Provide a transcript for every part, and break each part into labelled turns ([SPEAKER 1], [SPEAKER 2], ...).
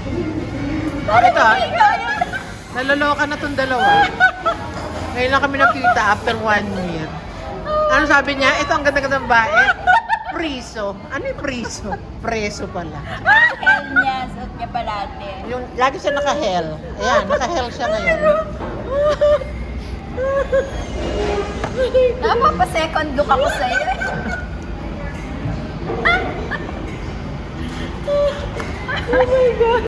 [SPEAKER 1] Ito, naloloka na itong dalawa. Ngayon lang kami nakita after 1 year. Ano sabi niya? Ito ang ganda-ganda ng bae. Priso. Ano yung priso? Preso pala.
[SPEAKER 2] Hell niya, suot niya palate.
[SPEAKER 1] Yung, lagi siya naka-hell. Ayan, naka-hell siya ngayon.
[SPEAKER 2] Napapa-second look ako sa'yo.
[SPEAKER 1] Oh my God!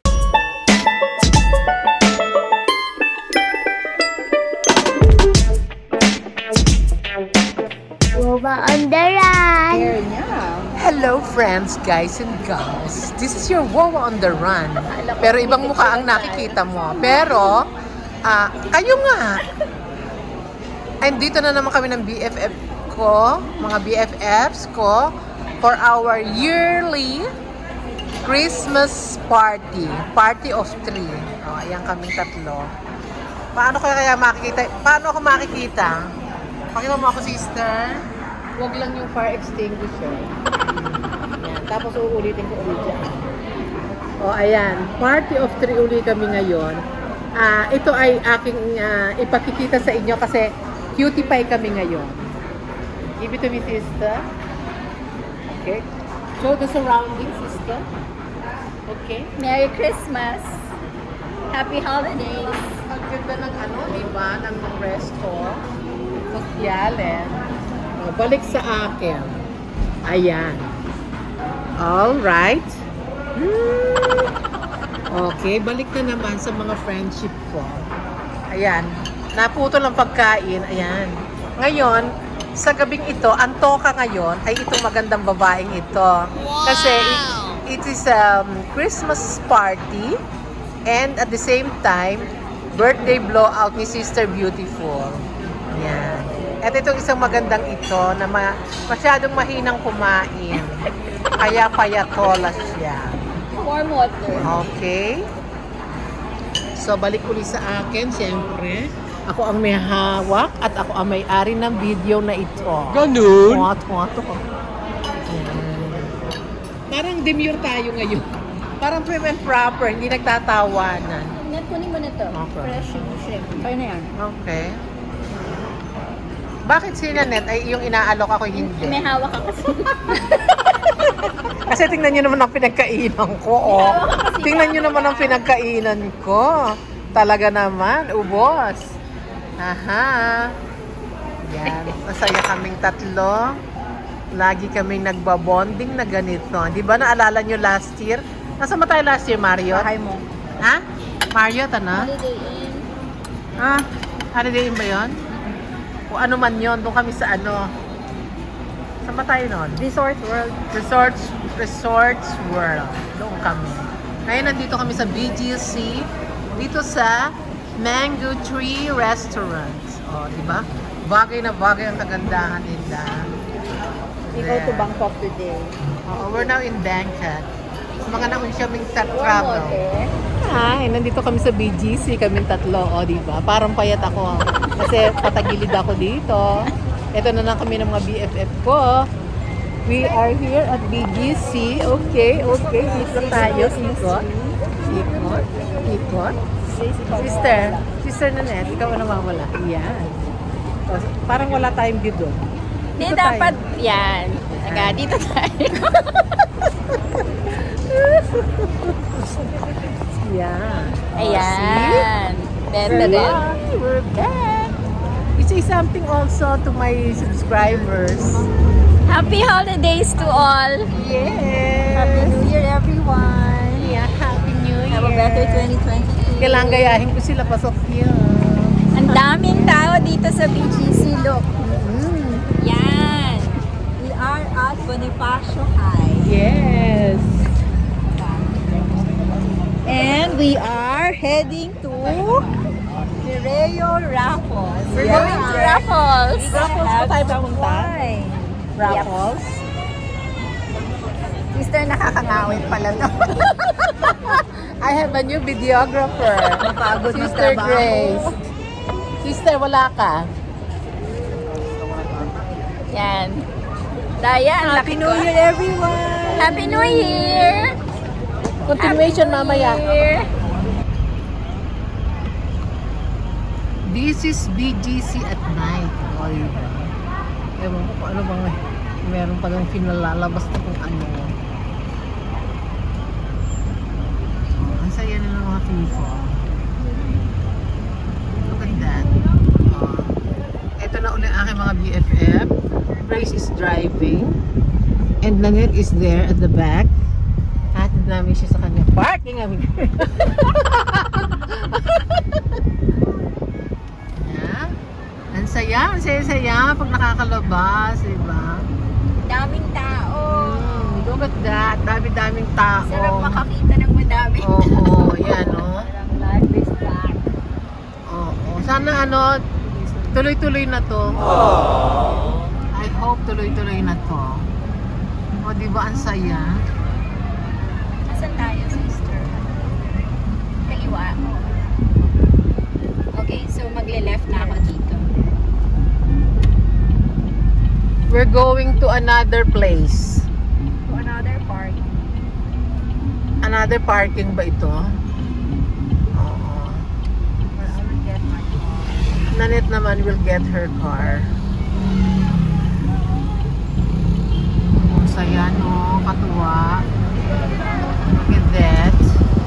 [SPEAKER 3] Over on the run.
[SPEAKER 2] Hair niya.
[SPEAKER 1] Hello friends, guys and gals. This is your Wawa on the Run. Pero ibang mukha ang nakikita mo. Pero, kayo nga. And dito na naman kami ng BFF ko, mga BFFs ko, for our yearly Christmas party. Party of 3. Oh, ayan kaming tatlo. Paano kaya makikita? Paano ako makikita? Pakita mo ako, sister. Huwag lang yung fire extinguisher. Ayan. Tapos uulitin ko ulit dyan. O, ayan. Party of 3 uli kami ngayon. Ito ay aking ipakikita sa inyo kasi cutie pie kami ngayon. Give it to me, sister. Okay. Show the surroundings, sister. Okay.
[SPEAKER 2] Merry Christmas. Happy holidays.
[SPEAKER 1] Ang ganda ng diba? Ng resto. Sosyalen. Balik sa akin. Ayan. Alright. Okay, balik na naman sa mga friendship ko. Ayan. Naputol ang pagkain. Ayan. Ngayon, sa gabing ito, ang toka ngayon ay itong magandang babaeng ito. Kasi it is Christmas party and at the same time, birthday blowout ni Sister Beautiful. Ayan. At itong isang magandang ito na masyadong mahinang kumain. Kaya payatola siya.
[SPEAKER 2] Warm water.
[SPEAKER 1] Okay. So, balik uli sa akin, siyempre. Ako ang may hawak at ako ang may-ari ng video na ito.
[SPEAKER 4] Ganun?
[SPEAKER 1] Tuwa-tuwa. Parang demure tayo ngayon. Parang prim and proper, hindi nagtatawanan.
[SPEAKER 2] Kunin mo na to.
[SPEAKER 1] Okay.
[SPEAKER 2] Fresh yung shrimp. Kaya na yan.
[SPEAKER 1] Okay. Bakit si Nanette ay yung inaalok ako hindi?
[SPEAKER 2] May hawak ka kasi.
[SPEAKER 1] Kasi tingnan nyo naman ang pinagkainan ko. Oh. Tingnan nyo naman ang pinagkainan ko. Talaga naman, ubos. Aha. Yan. Masaya kaming tatlo. Lagi kaming nagbabonding na ganito. Di ba naalala nyo last year? Nasaan ba tayo last year, Mario?
[SPEAKER 2] Bahay mo.
[SPEAKER 1] Ha? Mario, ano?
[SPEAKER 2] Holiday Inn.
[SPEAKER 1] Holiday Inn ba yun? O ano man yun, doon kami sa ano. Saan ba tayo nun?
[SPEAKER 2] Resort World.
[SPEAKER 1] Resorts World. Doon kami. Ngayon nandito kami sa BGC. Dito sa Mango Tree Restaurant. O, di ba? Bagay na bagay ang kagandahan nila.
[SPEAKER 2] We go to Bangkok today.
[SPEAKER 1] We're now in Bangkok. Mga naon siya ming travel.
[SPEAKER 2] water.
[SPEAKER 1] Hi, nandito kami sa BGC, kaming tatlo, o di ba? Parang payat ako kasi patagilid ako dito. Ito na lang kami ng mga BFF ko. We are here at BGC. Okay. Dito tayo. Ikot. Sister Nanette, ikaw ang nawawala. Yan. O, parang wala tayong view doon.
[SPEAKER 2] Hindi dapat yan. Saka dito tayo.
[SPEAKER 1] Yeah.
[SPEAKER 2] Ayan. Better din.
[SPEAKER 1] We're back. You say something also to my subscribers.
[SPEAKER 2] Happy holidays to all.
[SPEAKER 1] Yes.
[SPEAKER 2] Happy New Year, everyone.
[SPEAKER 1] Yeah, Happy New Year.
[SPEAKER 2] Have a better 2022.
[SPEAKER 1] Kailangan gayahin ko sila pasok yun.
[SPEAKER 2] Ang daming tao dito sa BGC. Look. Yan. We are at Bonifacio High.
[SPEAKER 1] Yes.
[SPEAKER 2] And we are heading to Pireo Raffles. We're going to Raffles.
[SPEAKER 1] Raffles ba tayo papunta?
[SPEAKER 2] Wine.
[SPEAKER 1] Raffles.
[SPEAKER 2] Sister, nakakangawit pala to.
[SPEAKER 1] I have a new videographer.
[SPEAKER 2] Napagod
[SPEAKER 1] Sister
[SPEAKER 2] magtrabaho.
[SPEAKER 1] Grace. Sister, wala ka.
[SPEAKER 2] Yan. Dayan,
[SPEAKER 1] Happy New Year, everyone!
[SPEAKER 2] Happy New Year!
[SPEAKER 1] Continuation mamaya. This is BGC at night. O, diba? Ewan ko kung ano bang meron pa lang pinalalabas na kung ano. Ang saya na ng mga people. Look at that. Ito na ulit aking mga BFF. Grace is driving. And Nanette is there at the back. Hatid namin siya sa kanya. Parking! Yeah. Ang saya pag nakakalabas, diba?
[SPEAKER 2] Daming tao.
[SPEAKER 1] Look at that. Dami-daming tao.
[SPEAKER 2] Sarap makakita ng madami.
[SPEAKER 1] Oo, yan, o.
[SPEAKER 2] Parang life is back.
[SPEAKER 1] Oo. Sana tuloy-tuloy na to. I hope tuloy-tuloy na to. O, diba ang saya?
[SPEAKER 2] Asan tayo, sister? Kaliwa. Okay, so magle-left na ako dito.
[SPEAKER 1] We're going to another place.
[SPEAKER 2] To another park.
[SPEAKER 1] Another parking ba ito? Oo.
[SPEAKER 2] Where I will get my car.
[SPEAKER 1] Nanette naman will get her car. Ang saya, no? Katuwa. Look at that.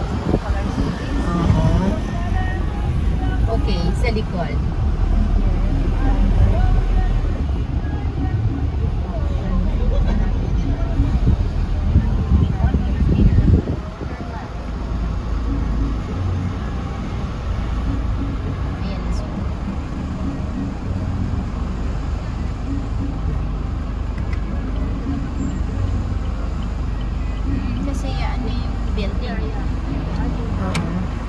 [SPEAKER 1] Oo.
[SPEAKER 2] Okay, sa likod. Ayan, this one. Kasi ano yung building.
[SPEAKER 1] Oo.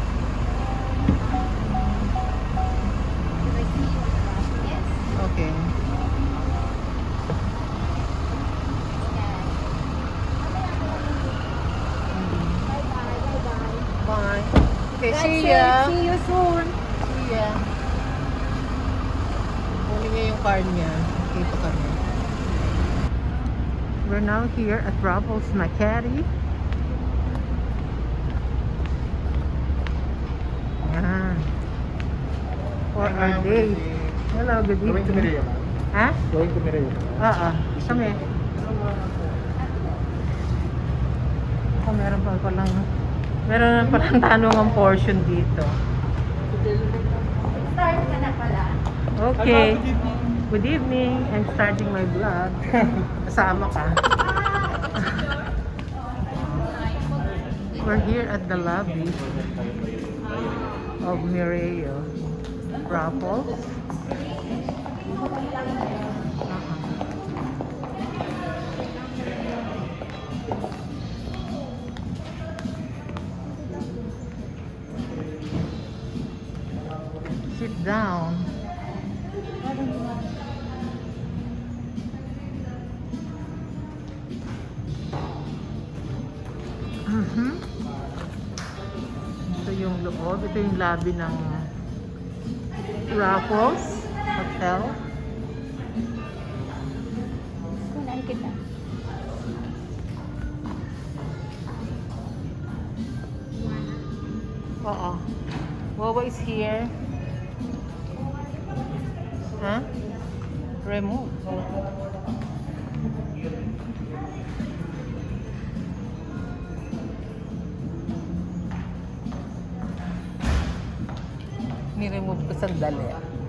[SPEAKER 2] Yes.
[SPEAKER 1] Okay. Bye. Okay, see ya.
[SPEAKER 2] See you soon.
[SPEAKER 1] See ya. Kunin niya yung car niya. Dito kami. We're now here at Raffles Macari. Yan. For our day. Hello, good
[SPEAKER 4] Going to
[SPEAKER 1] evening.
[SPEAKER 4] Mireya, ma'am.
[SPEAKER 1] Ha?
[SPEAKER 4] Going to Mireya.
[SPEAKER 1] Oo. Kami. Meron na palang tanong portion dito.
[SPEAKER 2] Start ka na pala.
[SPEAKER 1] Okay. Good evening. I'm starting my vlog. Kasama ka. We're here at the lobby of Mireo Raffles. Sit down. Ito yung loob. Ito yung lobby ng Raffles Hotel.
[SPEAKER 2] Kunan kita.
[SPEAKER 1] Oo. Wawa is here. Huh? Remove. Ni-remove ko sandali.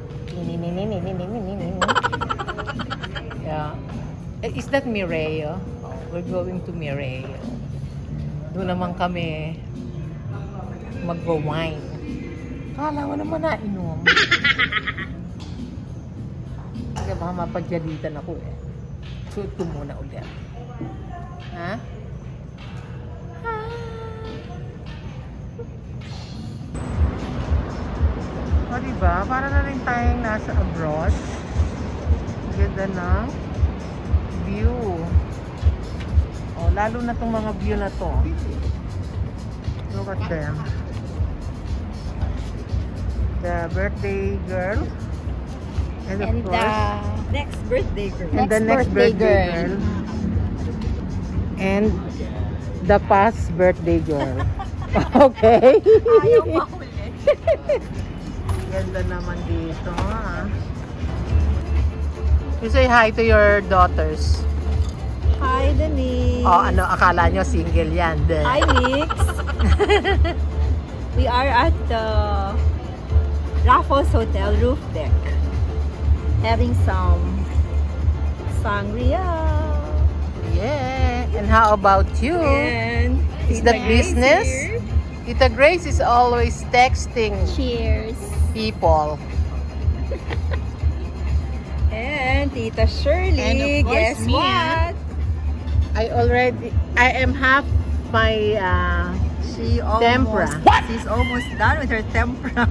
[SPEAKER 1] Yeah. Is that Mireo? We're going to Mireo. Doon naman kami mag-wine. Kala ko naman nainom. Kaya baka mapagyalitan ako eh. Shoot ko muna ulit. Ha? O diba? Para na rin tayong nasa abroad. Ganda ng view. O, lalo na tong mga view na to. Look at them. The birthday girl. And of
[SPEAKER 2] And
[SPEAKER 1] course,
[SPEAKER 2] next birthday girl.
[SPEAKER 1] and the next birthday girl. And The past birthday girl. Okay.
[SPEAKER 2] Ayaw mahuli.
[SPEAKER 1] Ganda naman dito. You say hi to your daughters.
[SPEAKER 2] Hi, Denise.
[SPEAKER 1] Oh, ano, akala nyo single yan.
[SPEAKER 2] Hi, Nix. We are at the Raffles Hotel roof deck. Having some sangria.
[SPEAKER 1] Yeah. And how about you?
[SPEAKER 2] And
[SPEAKER 1] Is that
[SPEAKER 2] Tita Grace
[SPEAKER 1] business?
[SPEAKER 2] here.
[SPEAKER 1] Tita Grace is always texting
[SPEAKER 2] Cheers.
[SPEAKER 1] people.
[SPEAKER 2] And Tita Shirley,
[SPEAKER 1] And of course,
[SPEAKER 2] guess
[SPEAKER 1] me,
[SPEAKER 2] what?
[SPEAKER 1] I am half my tempura.
[SPEAKER 2] She's almost done with her tempura.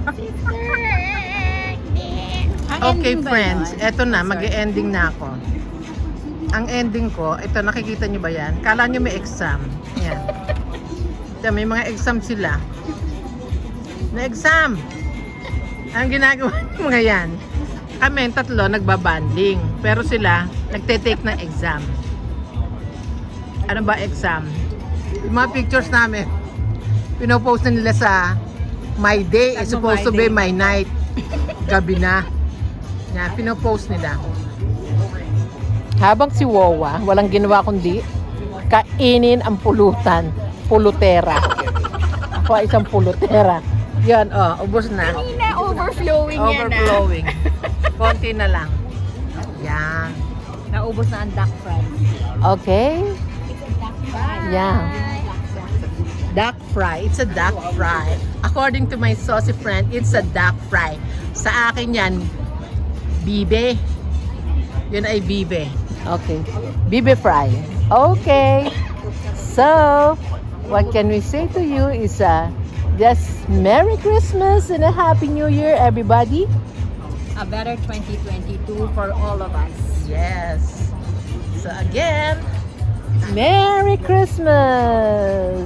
[SPEAKER 1] Okay friends, eto na, mag-ending na ako. Ang ending ko, ito nakikita nyo ba yan? Kala nyo may exam. Yan. Ito, may mga exam sila. May exam! Ang ginagawa ng mga yan, kami tatlo nagbabanding. Pero sila, nagte-take ng exam. Ano ba exam? Yung mga pictures namin, pinopost na nila sa My Day is supposed to be my night. Gabi na. Yan, pinopost nila. Habang si Wawa, walang ginawa kundi kainin ang pulutan. Pulutera. Ako ay isang pulutera. Yan, ubos na.
[SPEAKER 2] Kanina, overflowing yan
[SPEAKER 1] Overflowing. Konti na lang. Yan.
[SPEAKER 2] Naubos na ang duck fry.
[SPEAKER 1] Okay.
[SPEAKER 2] Bye.
[SPEAKER 1] Yeah. Duck fry. It's a duck fry. According to my saucy friend, it's a duck fry. Sa akin yan, bibe. Yun ay bibe. Okay. Bibe fry. Okay. So, what can we say to you is just Merry Christmas and a Happy New Year, everybody.
[SPEAKER 2] A better 2022 for all of us.
[SPEAKER 1] Yes. So again, Merry Christmas!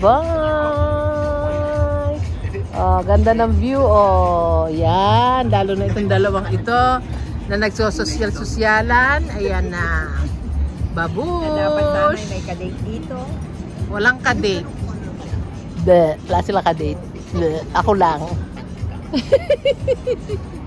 [SPEAKER 1] Bye! Oh, ganda ng view. Oh, yan. Lalo na itong dalawang ito na nagsososyal-sosyalan. Ayan na.
[SPEAKER 2] Na dapat sana
[SPEAKER 1] Babush!
[SPEAKER 2] may kadate dito.
[SPEAKER 1] Walang kadate. Wala sila kadate. Ako lang.